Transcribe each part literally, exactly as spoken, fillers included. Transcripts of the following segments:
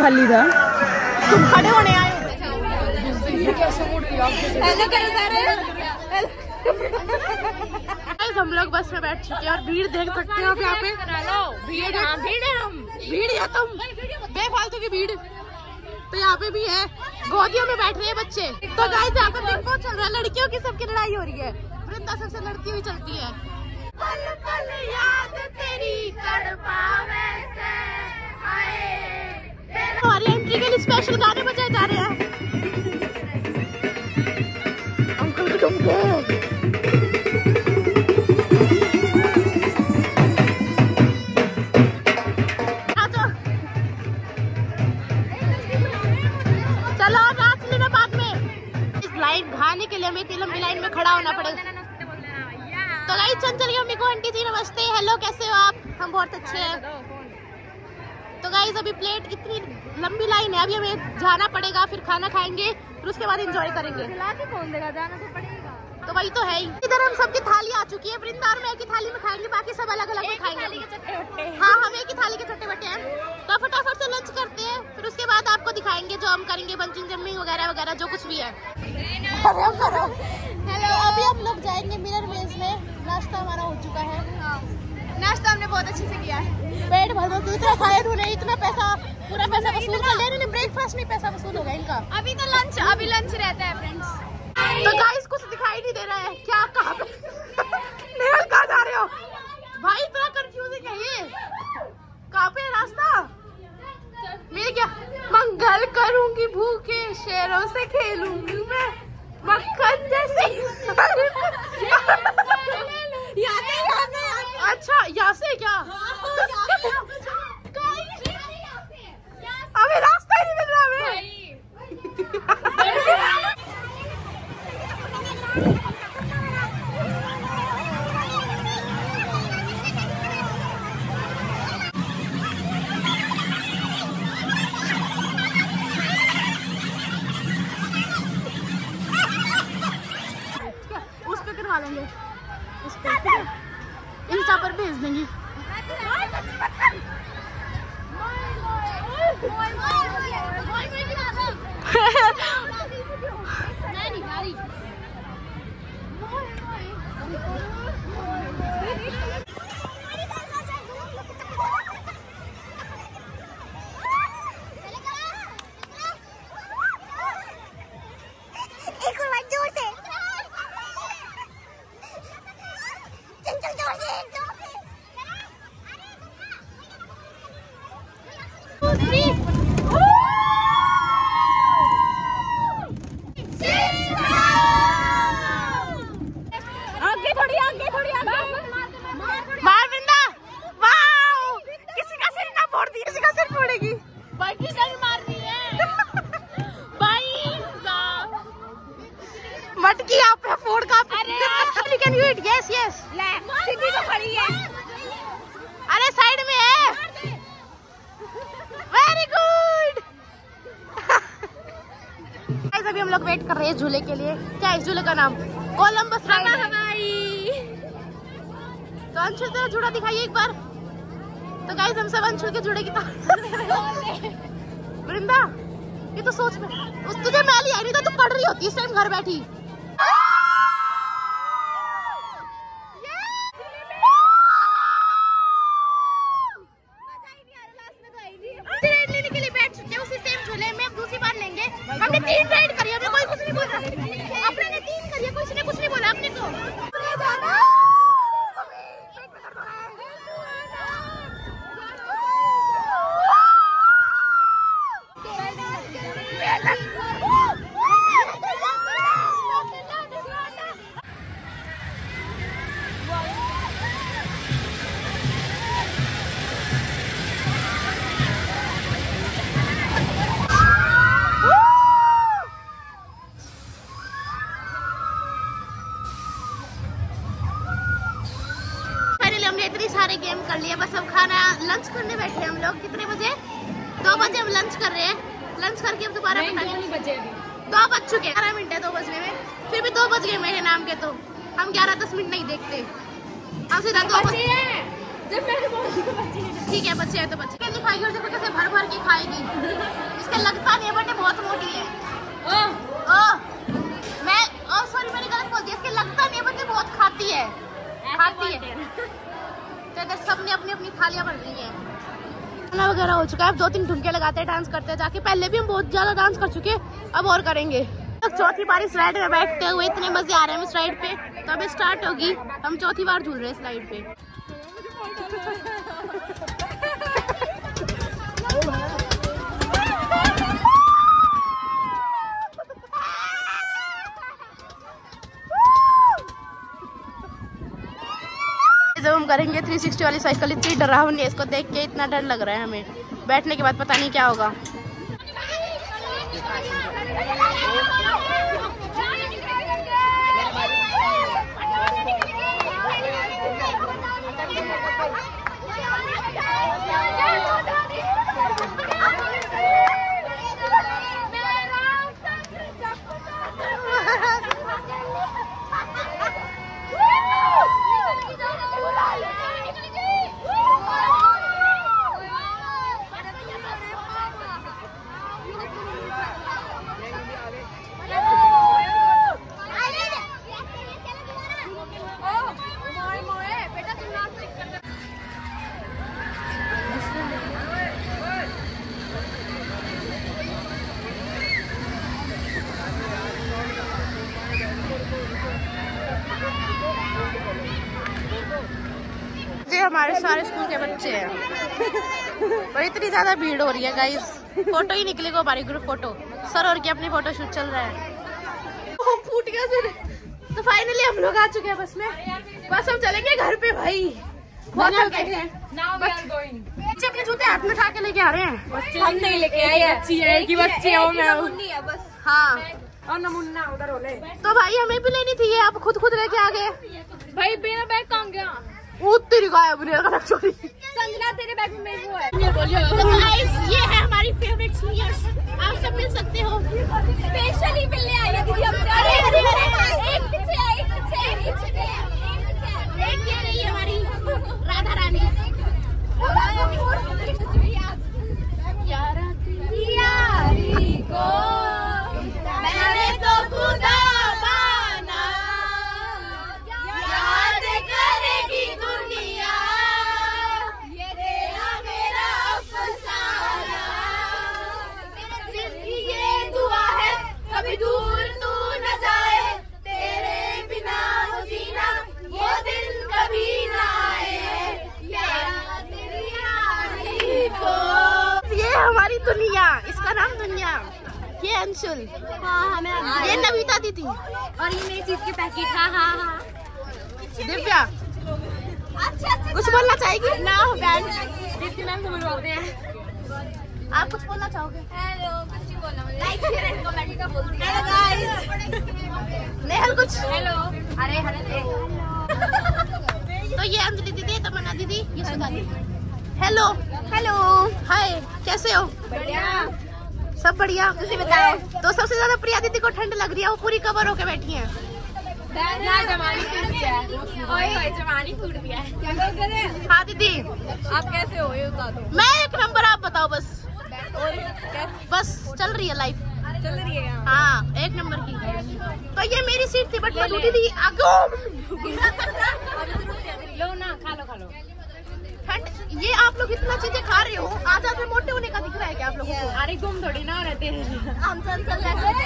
खाली था। तुम खड़े होने आए हो। हेलो करो सारे। हम लोग बस में बैठ चुके हैं और भीड़ देख सकते हो आप यहाँ पे। भीड़ हाँ भीड़ है हम भीड़ या तुम बेफालतू की भीड़। तो यहाँ पे भी है, गोदियों में बैठ रहे हैं बच्चे। तो गाइस यहाँ पर देखो चल रहा है, लड़कियों की सबकी लड़ाई हो रही है। वृंदा सबसे लड़ती हुई चलती है। पल पल याद तेरी तड़पावे से आए। हमारी एंट्री के लिए स्पेशल गाने बजाए जा रहे हैं। अंकल तुम क्या खाने के लिए हमें इतनी लंबी लाइन में खड़ा होना पड़ेगा। तो गाइस चंचल की मम्मी को आंटी जी नमस्ते, हेलो कैसे हो आप? हम बहुत अच्छे हैं। तो गाइस अभी प्लेट इतनी लंबी लाइन है, अभी हमें जाना पड़ेगा, फिर खाना खाएंगे, फिर उसके बाद एंजॉय करेंगे। कौन देगा, जाना तो पड़ेगा। तो वही तो है ही। इधर हम सबकी थाली आ चुकी है, वृंदावन में एक ही थाली में खाएंगे, बाकी सब अलग अलग में खाएंगे। हाँ हम एक ही थाली के चट्टे बट्टे हैं। तो फटाफट से लंच करते हैं, फिर उसके बाद आपको दिखाएंगे जो हम करेंगे, बंचिंग जंपिंग वगैरह वगैरह जो कुछ भी है। हेलो हेलो अभी हम लोग जाएंगे मिरर मेज में। नाश्ता हमारा हो चुका है। हाँ। नाश्ता हमने बहुत अच्छे से किया है। पेट भर दो, इतना खाए तूने, इतना पैसा, पूरा पैसा वसूल कर लिया। ब्रेकफास्ट नहीं पैसा वसूल हो गया इनका। अभी तो लंच अभी लंच रहता है फ्रेंड्स। तो गाइस कुछ दिखाई नहीं दे रहा है, क्या कहाँ पे नेहल कहाँ जा रहे हो भाई? इतना कंफ्यूजिंग है ये, कहाँ पे रास्ता? मैं क्या मंगल करूंगी, भूखे शेरों से खेलूंगी मैं मक्खन जैसे। यहाँ से यहाँ से अच्छा यहाँ से क्या? अबे रास्ता ही नहीं मिल रहा हमें। उस पे करवा लेंगे, उस पे इंस्टा पर भेज देंगे। मटकी आप पे फोड़ का। अरे can you it? Yes yes. सीधी तो खड़ी है। अरे साइड में है। Very good. गाइस अभी हम लोग वेट कर रहे हैं झूले के लिए। क्या है इस झूले का नाम? कोलंबस राइड हवाई। तो अंशुल तेरा झूला दिखाइए एक बार। तो गाइस हम सब अंशुल के झूले की तरह। वृंदा ये तो सोच में तुझे मैली आई नहीं तो तू पढ़ रही होती इस टाइम घर बैठी। लेने के लिए बैठ चुके हैं उसी सेम झूले में, अब दूसरी बार लेंगे। हमने तीन राइड करी, हमें कोई कुछ नहीं बोल रहा। अपने ने तीन करी, किसी ने कुछ नहीं बोला अपने को। इतनी सारे गेम कर लिए, बस अब खाना लंच करने बैठे हम लोग। कितने बजे? दो बजे हम लंच कर रहे हैं। लंच करके अब दोबारा नहीं बजे अभी दो बज चुके हैं। ग्यारह मिनट है दो बजने में, फिर भी दो बज गए मेरे नाम के। तो हम ग्यारह दस मिनट नहीं देखते, हम सीधा दो बजे ठीक है बच्चे है तो बच्चे कैसे खाएगी और देखो कैसे भर भर के खाएगी। इसका लगता नहीं है बट बहुत मोटी है। ओ, ओ, मैं ओ सॉरी मैंने गलत बोल दिया। इसके लगता नहीं है बट बहुत खाती है खाती है। तो इधर सबने अपनी अपनी थालियां भर ली हैं। खाना वगैरह हो चुका है। अब दो तीन ठुमके लगाते हैं डांस करते हैं जाके। पहले भी हम बहुत ज्यादा डांस कर चुके हैं अब और करेंगे। चौथी बार इस राइड में बैठते हुए इतने मजे आ रहे हैं इस राइड पे। तो अब स्टार्ट होगी। हम चौथी बार झूल रहे हैं इस राइड पे। जब हम करेंगे थ्री सिक्सटी वाली साइकिल इतनी डरावनी है। इसको देख के इतना डर लग रहा है हमें। बैठने के बाद पता नहीं क्या होगा। हमारे सारे स्कूल के बच्चे हैं और इतनी ज्यादा भीड़ हो रही है गाइस। फोटो ही निकलेगा हमारी ग्रुप फोटो। सर और की अपनी फोटो शूट चल रहा है। ओ, फूट गया सिर। तो फाइनली हम लोग आ चुके हैं बस में। बस हम चलेंगे घर पे भाई। बहुत थक गए हैं। बच्चे अपने जूते हाथ में उठा के लेके आ रहे हैं। हम नहीं लेके आए। अच्छी है कि बच्ची है मैं बस। हाँ और नमूना उधर हो ले। तो भाई हमें भी लेनी थी। आप खुद खुद लेके आ गए। भाई मेरा बैग कहाँ गया? वो तेरी गायब नहीं चोरी। संजना तेरे बैग में वो है। तो गाइस ये है हमारी फेवरेट सीनियर्स। आप सब मिल सकते हो। स्पेशली मिलने आई है दीदी हमसे। अरे अरे अरे एक पीछे है एक पीछे है एक पीछे है एक ये रही हमारी राधा रानी। यारा तेरी यारी को मैंने तो खुदा माना, याद करेगी दुनिया ये तेरा मेरा अफसाना। जिंदगी ये दुआ है कभी दूर तू न जाए, तेरे बिना वो जीना वो दिन कभी ना आए। यारा तेरी यारी को। ये हमारी दुनिया, इसका नाम दुनिया। ये अंशुल। हाँ हमें ये नविता दीदी और ये मेरी चीज के पैकेट। हाँ हाँ हाँ दिव्या अच्छा अच्छा कुछ बोलना चाहेगी? ना बैंड दीदी मैम को बुलवाते हैं। आप कुछ बोलना चाहोगे? हेलो कुछ नहीं बोलना मुझे। लाइक शेयर एंड कमेंट का बोलती है। Hello guys. नेहल कुछ? हेलो अरे हेलो। तो ये अंजलि दीदी, तमन्ना दीदी, ये सुधा दीदी। हेलो हेलो हाय कैसे हो? बढ़िया सब बढ़िया। तुझे बताओ। तो सबसे ज्यादा प्रिया दीदी को ठंड लग रही है। वो पूरी कवर होके बैठी है। ना जमानी फूट गया है। ओए ओए जमानी फूट गया है। क्या करें? हाँ दीदी आप कैसे हो ये बता दो। मैं एक नंबर, आप बताओ बस। और क्या बस चल रही है लाइफ। चल रही है? हाँ एक नंबर की। तो ये मेरी सीट थी बट मैं टूटी थी। आगो लो ना खा लो खा लो। ठंड, ये आप लोग इतना चीजें खा रहे हो, आज आज में मोटे होने का दिख रहा है क्या आप लोगों को? अरे गुम थोड़ी ना रहते हैं हम चल चल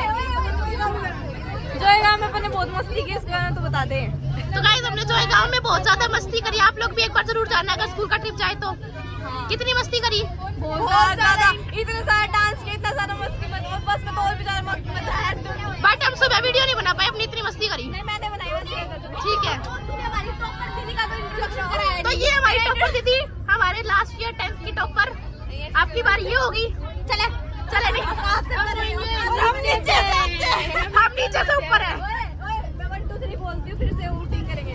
जोएगा में अपने बहुत मस्ती की इसके बारे में तो बता दे। तो गाइस हमने जो है गाँव में बहुत ज्यादा मस्ती करी। आप लोग भी एक बार जरूर जाना अगर स्कूल का ट्रिप जाए तो। हाँ। कितनी मस्ती करी? बहुत ज्यादा। इतना सारा डांस किया, इतना सारा मस्ती, बस में बहुत भी ज्यादा मस्ती मचा है। बट हम सुबह वीडियो नहीं बना पाए, अपनी इतनी मस्ती करी। नहीं मैंने बनाई। ठीक है तूने हमारी टॉपर दीदी का तो इंट्रोडक्शन कराया। तो ये हमारी टॉपर दीदी, हमारे लास्ट ईयर टेंथ की टॉपर। आपकी बार ये होगी। चले चले नहीं हम नीचे हम नीचे से ऊपर है। मैं वन टू थ्री बोलती हूँ फिर से वोटिंग करेंगे।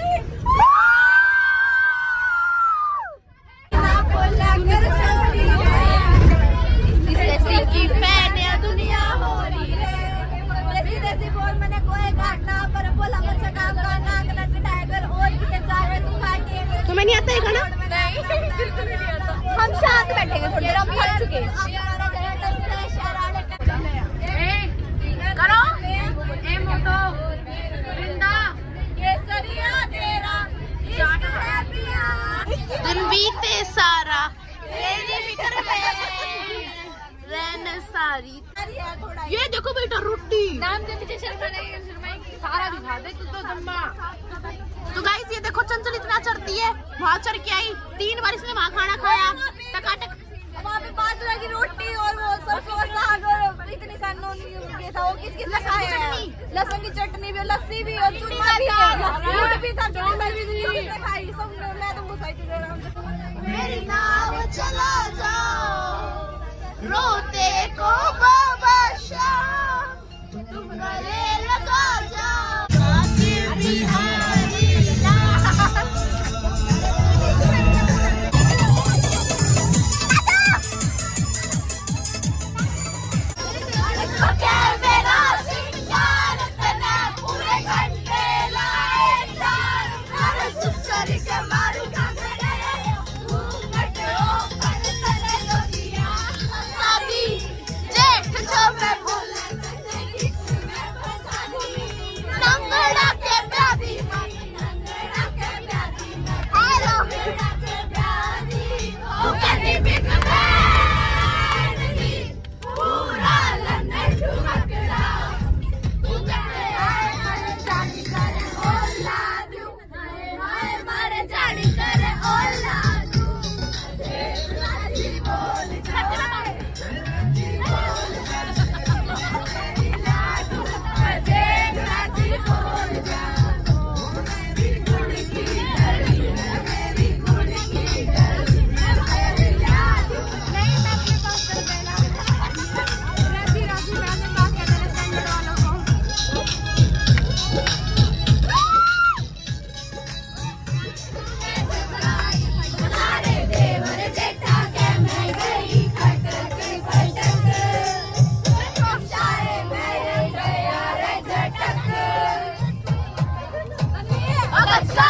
की फैन दुनिया हो रही है। देसी देसी बोल मैंने कोई काटना पर बोला मुझसे काम करना गलत टाइगर और कितने चाहे तू काटे। तो मैं नहीं आता है गाना। हम शांत बैठेंगे थोड़ी देर, हम थक चुके हैं। करो ए मोटो वृंदा केसरिया तेरा इश्क है पिया, दिन बीते सारा तेरी फिक्र में रहना सारी। ये देखो बेटा रोटी नाम के पीछे शर्मा नहीं शर्माएंगी, सारा दिखा दे तू तो दम्मा। तो गाइस ये देखो चंचल इतना चढ़ती है, वहाँ चढ़ के आई, तीन बार इसने वहाँ खाना खाया टकाटक। वहाँ पे पाँच तरह की रोटी और वो सरसों और साग और इतनी सारी ये था, वो किस किस ने खाया है? लहसुन की चटनी भी, लस्सी भी और चूरमा भी है, दूध भी था, चूरमा भी सबने खाई, सबने। मैं तो मुँह साइड दे रहा हूँ। मेरी नाव चला जाओ रोते को बाबा शाह, तुम गले लगा जाओ खातिर बिहारी लाल। Let's go!